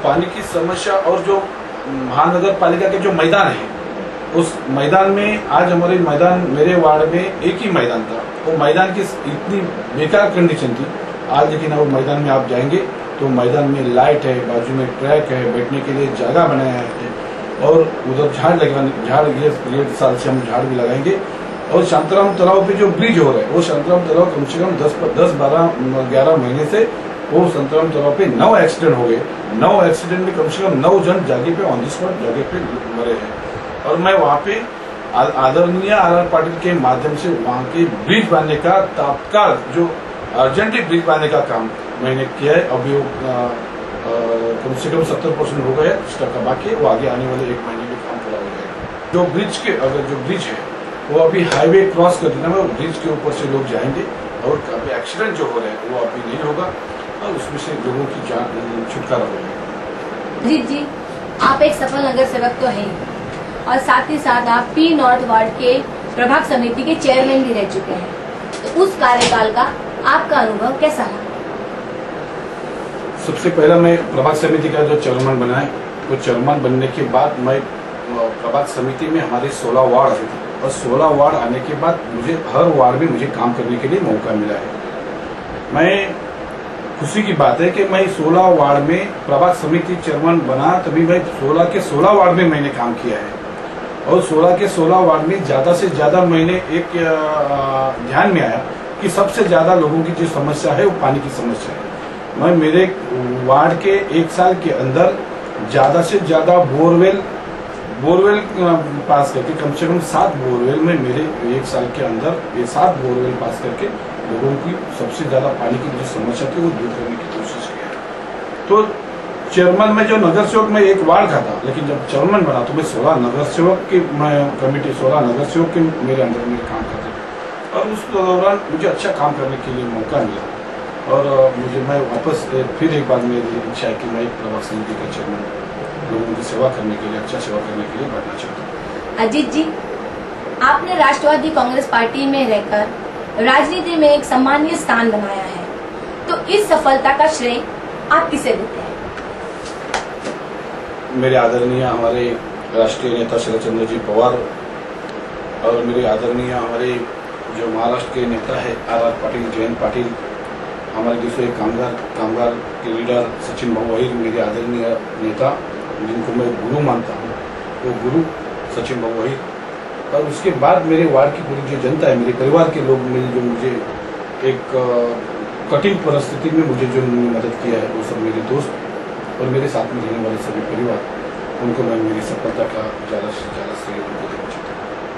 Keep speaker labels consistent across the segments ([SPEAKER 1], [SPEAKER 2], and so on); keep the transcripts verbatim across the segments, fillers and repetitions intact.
[SPEAKER 1] पानी की समस्या और जो महानगर पालिका के जो मैदान है, उस मैदान में आज हमारे मैदान मेरे वार्ड में एक ही मैदान था, वो मैदान की इतनी बेकार कंडीशन थी। आज लेकिन वो मैदान में आप जाएंगे तो मैदान में लाइट है, बाजू में ट्रैक है, बैठने के लिए जगह बनाया है और उधर झाड़ लगाने झाड़ ये साल से हम झाड़ भी लगाएंगे। और शांताराम तालाब पे जो ब्रिज हो रहा है, वो शांताराम तालाब कम से कम दस दस बारह ग्यारह महीने से वो शांताराम तालाब पे नौ एक्सीडेंट हो गए। नौ एक्सीडेंट में कम से कम नौ जन जगह पे ऑन द स्पॉट जगह पे मरे हैं। और मैं वहाँ पे आदरणीय आर आर पाटिल के माध्यम से वहाँ के ब्रिज बनाने का तत्काल जो अर्जेंटली ब्रिज बनाने का काम मैंने किया है। अभी वो कम से कम सत्तर परसेंट हो गया, का बाकी वो आगे आने वाले एक महीने में काम पूरा हो जाएगा। जो ब्रिज के अगर जो ब्रिज है वो अभी हाईवे क्रॉस कर देना है, ब्रिज के ऊपर से लोग जाएंगे और अभी एक्सीडेंट जो हो रहे हैं वो अभी नहीं होगा और उसमें से लोगों की जान छुटकारा हो जाएगा।
[SPEAKER 2] जी जी, आप एक सफल नगर सेवक तो हैं और साथ ही साथ आप पी नॉर्थ वार्ड के प्रभाग समिति के चेयरमैन भी रह चुके हैं, तो उस कार्यकाल का आपका अनुभव कैसा है?
[SPEAKER 1] सबसे पहला मैं प्रभाग समिति का जो चेयरमैन बना है, वो चेयरमैन बनने के बाद मैं प्रभाग समिति में हमारे सोलह वार्ड आए थे और सोलह वार्ड आने के बाद मुझे हर वार्ड में मुझे काम करने के लिए मौका मिला है। मैं खुशी की बात है कि मैं सोलह वार्ड में प्रभाग समिति चेयरमैन बना, तभी मैं सोलह के सोलह वार्ड में मैंने काम किया है और सोलह के सोलह वार्ड में ज्यादा से ज्यादा मैंने एक ध्यान में आया कि सबसे ज्यादा लोगों की जो समस्या है वो पानी की समस्या है। मैं मेरे वार्ड के एक साल के अंदर ज्यादा से ज्यादा बोरवेल बोरवेल पास करके कम से कम सात बोरवेल में मेरे एक साल के अंदर ये सात बोरवेल पास करके लोगों की सबसे ज्यादा पानी की जो समस्या थी वो दूर करने की कोशिश किया। तो चेयरमैन में जो नगर सेवक में एक वार्ड का था, लेकिन जब चेयरमैन बना तो मैं सोलह नगर सेवक की मैं कमेटी सोलह नगर सेवक के मेरे अंदर में काम करते थे और उस दौरान मुझे अच्छा काम करने के लिए मौका मिला और मुझे मैं वापस फिर एक बार मेरी इच्छा है कि मैं एक प्रभाग समिति का चेयरमैन लोगों की सेवा करने के लिए, अच्छा सेवा करने के लिए बढ़ना चाहता हूँ।
[SPEAKER 2] अजीत जी, आपने राष्ट्रवादी कांग्रेस पार्टी में रहकर राजनीति में एक सम्मानीय स्थान बनाया है, तो इस सफलता का श्रेय आप किसे देते हैं?
[SPEAKER 1] मेरे आदरणीय हमारे राष्ट्रीय नेता शरद चंद्र जी पवार और मेरे आदरणीय हमारे जो महाराष्ट्र के नेता है आर आर पाटिल जयंत पाटिल, हमारे दूसरे कामगार कामगार के लीडर सचिन भाऊ अहिर, मेरे आदरणीय नेता जिनको मैं गुरु मानता हूँ, वो गुरु सचिन भाऊ अहिर और उसके बाद मेरे वार्ड की पूरी जो जनता है, मेरे परिवार के लोग मिल जो मुझे एक कठिन परिस्थिति में मुझे जो मदद किया है वो सब मेरे दोस्त और मेरे साथ में रहने वाले सभी परिवार, उनको मैं मेरी सफलता का ज़्यादा से ज़्यादा श्रेय उनको देना चाहता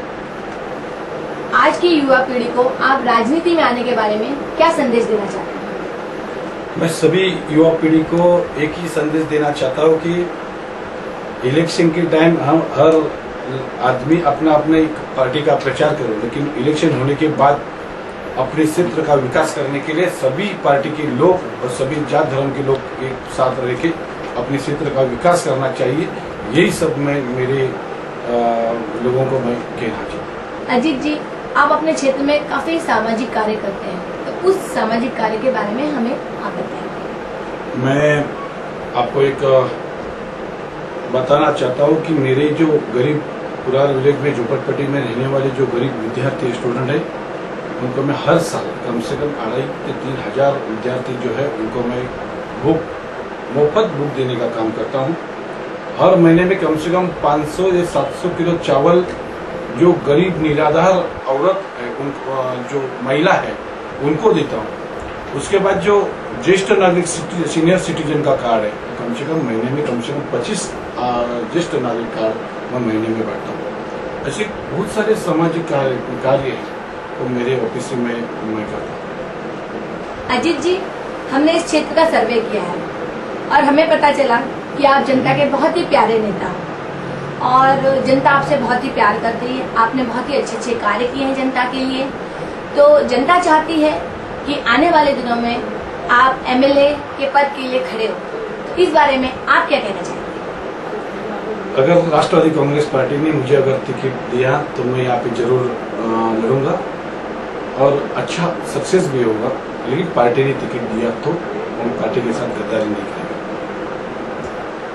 [SPEAKER 1] हूँ।
[SPEAKER 2] आज की युवा पीढ़ी को आप राजनीति में आने के बारे में क्या संदेश देना चाहते हैं?
[SPEAKER 1] मैं सभी युवा पीढ़ी को एक ही संदेश देना चाहता हूँ कि इलेक्शन के टाइम हम हर आदमी अपना अपने एक पार्टी का प्रचार करो, लेकिन इलेक्शन होने के बाद अपने क्षेत्र का विकास करने के लिए सभी पार्टी के लोग और सभी जात धर्म के लोग एक साथ रह के अपने क्षेत्र का विकास करना चाहिए। यही सब मैं मेरे आ, लोगों को मैं कहना चाहता हूँ।
[SPEAKER 2] अजीत जी, आप अपने क्षेत्र में काफी सामाजिक कार्य करते हैं, तो उस सामाजिक कार्य के बारे में हमें आप बताएंगे?
[SPEAKER 1] मैं आपको एक बताना चाहता हूँ कि मेरे जो गरीब पुरार विलेज में झोपड़पट्टी में रहने वाले जो गरीब विद्यार्थी स्टूडेंट है, उनको मैं हर साल कम से कम अढ़ाई से तीन हजार विद्यार्थी जो है उनको मैं बुक मुफ्त बुक देने का काम करता हूँ। हर महीने में कम से कम पाँच सौ या सात सौ किलो चावल जो गरीब निराधार औरत है, उनको जो महिला है उनको देता हूँ। उसके बाद जो ज्येष्ठ नागरिक सीनियर सिटीजन का कार्ड है, कम से कम महीने में कम से कम पच्चीस ज्येष्ठ नागरिक कार्ड मैं महीने में बांटता हूँ। ऐसे बहुत सारे सामाजिक कार्य हैं वो मेरे ऑफिस में मैं करता हूँ।
[SPEAKER 2] अजीत जी, हमने इस क्षेत्र का सर्वे किया है और हमें पता चला कि आप जनता के बहुत ही प्यारे नेता और जनता आपसे बहुत ही प्यार करती है। आपने बहुत ही अच्छे अच्छे कार्य किए हैं जनता के लिए, तो जनता चाहती है कि आने वाले दिनों में आप एम एल ए के पद के लिए खड़े हो। इस बारे में आप क्या कहना चाहेंगे?
[SPEAKER 1] अगर राष्ट्रवादी कांग्रेस पार्टी ने मुझे अगर टिकट दिया तो मैं यहाँ पे जरूर लड़ूंगा और अच्छा सक्सेस भी होगा, लेकिन पार्टी ने टिकट दिया तो हम पार्टी के साथ गद्दारी नहीं करेंगे।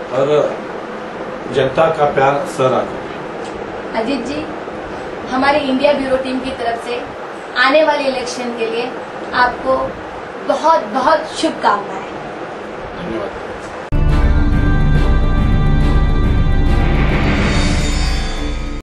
[SPEAKER 1] और जनता का प्यार सर रखोगे।
[SPEAKER 2] अजीत जी, हमारी इंडिया ब्यूरो टीम की तरफ से आने वाले इलेक्शन के लिए आपको बहुत बहुत शुभकामनाएं।
[SPEAKER 1] धन्यवाद।